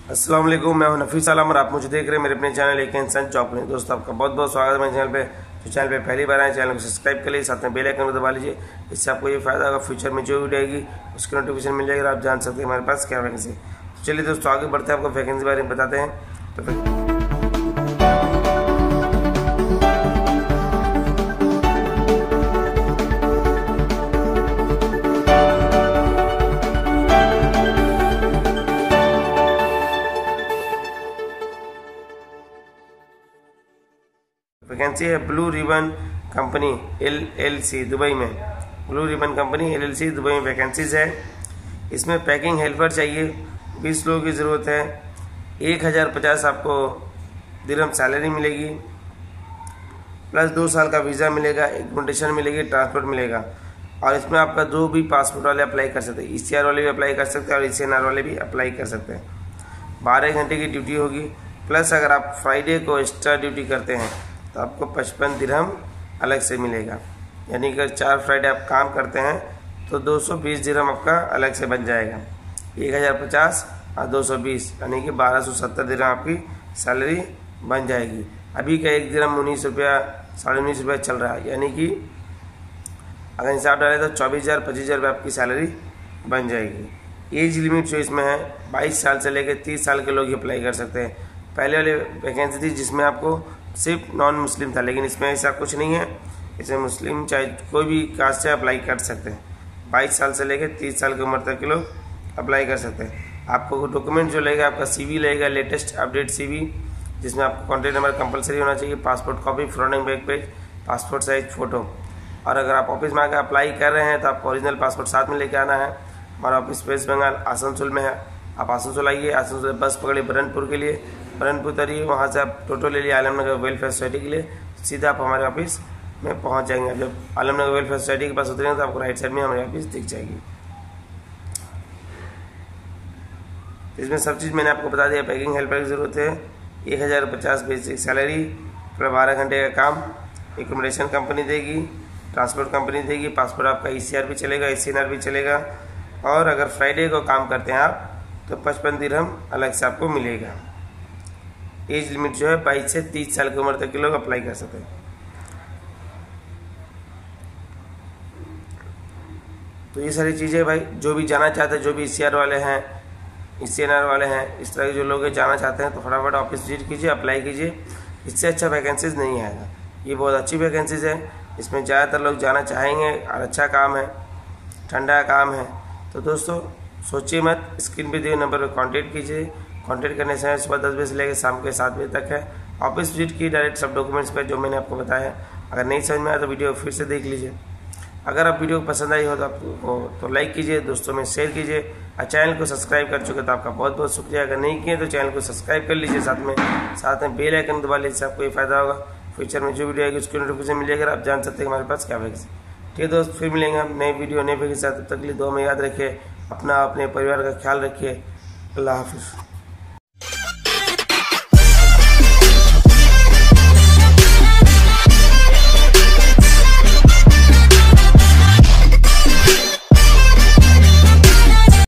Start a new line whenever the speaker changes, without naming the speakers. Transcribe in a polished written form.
अस्सलाम वालेकुम, मैं हूं नफीस आलम और आप मुझे देख रहे हैं मेरे अपने चैनल एक इंसान जॉब में। दोस्तों आपका बहुत बहुत स्वागत है मेरे चैनल पे। जो चैनल पे पहली बार आए चैनल को सब्सक्राइब कर लीजिए, साथ में बेल आइकन को दबा लीजिए। इससे आपको ये फायदा होगा, फ्यूचर में जो वीडियो आएगी उसकी नोटिफिकेशन मिल जाएगी और आप जान सकते हैं हमारे पास क्या वैकेंसी। तो चलिए दोस्तों आगे बढ़ते हैं, आपको वैकेंसी बारे में बताते हैं। तो वैकेंसी है blue ribbon company LLC Dubai में। Blue ribbon company LLC Dubai में वैकेंसीज है। इसमें पैकिंग हेल्पर चाहिए, 20 लोगों की ज़रूरत है। 1050 आपको दिरहम सैलरी मिलेगी, प्लस 2 साल का वीज़ा मिलेगा, एक्कोमोडेशन मिलेगी, ट्रांसपोर्ट मिलेगा। और इसमें आपका जो भी पासपोर्ट वाले अप्लाई कर सकते हैं, ECR वाले भी अप्लाई कर सकते हैं और ECNR वाले भी अप्लाई कर सकते हैं। 12 घंटे की ड्यूटी होगी, प्लस अगर आप फ्राइडे को एक्स्ट्रा ड्यूटी करते हैं तो आपको 55 दिरहम अलग से मिलेगा। यानी कि 4 फ्राइडे आप काम करते हैं तो 220 दिरहम आपका अलग से बन जाएगा। 1050 और 220 यानी कि 1270 दिरहम आपकी सैलरी बन जाएगी। अभी का 1 दिरहम 19 रुपया 19.5 रुपया चल रहा है, यानी कि अगर हिसाब डालें तो 24,000 25,000 रुपये आपकी सैलरी बन जाएगी। एज लिमिट जो इसमें है 22 साल से लेकर 30 साल के लोग ही अप्लाई कर सकते हैं। पहले वाली वैकेंसी थी जिसमें आपको सिर्फ नॉन मुस्लिम था, लेकिन इसमें ऐसा कुछ नहीं है। इसमें मुस्लिम चाहे कोई भी कास्ट से अप्लाई कर सकते हैं। 22 साल से लेकर 30 साल की उम्र तक के लोग अप्लाई कर सकते हैं। आपको डॉक्यूमेंट जो लगेगा, आपका CV लगेगा, लेटेस्ट अपडेट CV, जिसमें आपको कॉन्टैक्ट नंबर कंपलसरी होना चाहिए, passport copy, front and back page, passport size photo. और अगर आप ऑफिस में आकर अप्लाई कर रहे हैं तो आपको ओरिजिनल पासपोर्ट साथ में लेके आना है। हमारा ऑफिस वेस्ट बंगाल आसनसोल में है। आप आसनसोल आइए, आसनसोल बस पकड़िए बरनपुर के लिए, बरनपुर उतरिए, वहाँ से आप टोटो ले लिए आलमनगर वेलफेयर सोसाइटी के लिए, सीधा आप हमारे ऑफिस में पहुँच जाएंगे। जब आलमनगर वेलफेयर सोसाइटी के पास उतरेंगे तो आपको राइट साइड में हमारी ऑफिस दिख जाएगी। इसमें सब चीज़ मैंने आपको बता दिया। पैकिंग हेल्पर की ज़रूरत है, 1050 बेसिक सैलरी, फिर 12 घंटे का काम, एकोमोडेशन कंपनी देगी, ट्रांसपोर्ट कंपनी देगी, पासपोर्ट आपका ECR भी चलेगा, ECNR भी चलेगा। और अगर फ्राइडे को काम करते हैं आप तो 55 दिरहम अलग से आपको मिलेगा। एज लिमिट जो है 22 से 30 साल की उम्र तक के लोग अप्लाई कर सकते हैं। तो ये सारी चीज़ें भाई, जो भी जाना चाहते हैं, जो भी ECR वाले हैं, ECNR वाले हैं, इस तरह के जो लोग जाना चाहते हैं तो फटाफट ऑफिस विजिट कीजिए, अप्लाई कीजिए। इससे अच्छा वैकेंसीज नहीं आएगा। ये बहुत अच्छी वैकेंसीज है, इसमें ज़्यादातर लोग जाना चाहेंगे और अच्छा काम है, ठंडा काम है। तो दोस्तों सोचिए मत, स्क्रीन पे दिए नंबर पर कांटेक्ट कीजिए। कांटेक्ट करने से सुबह 10 बजे से लेकर शाम के 7 बजे तक है। ऑफिस विजिट की डायरेक्ट सब डॉक्यूमेंट्स पर जो मैंने आपको बताया। अगर नहीं समझ में आया तो वीडियो फिर से देख लीजिए। अगर आप वीडियो पसंद आई हो तो आपको तो लाइक कीजिए, दोस्तों में शेयर कीजिए। और चैनल को सब्सक्राइब कर चुके तो आपका बहुत बहुत शुक्रिया। अगर नहीं किए तो चैनल को सब्सक्राइब कर लीजिए, साथ में बेल आइकन दबा लीजिए, इससे आपको ये फायदा होगा। फ्यूचर में जो वीडियो आएगी उसकी नोटिफिकेशन मिल जाएगा, आप जान सकते हैं हमारे पास क्या वैकेंसी। ठीक है दोस्त, फिर मिलेंगे हम नए वीडियो नए वैकेंसी के साथ। तब तक के लिए दुआ में याद रखिए, अपना अपने परिवार का ख्याल रखिए। अल्लाह हाफिज़।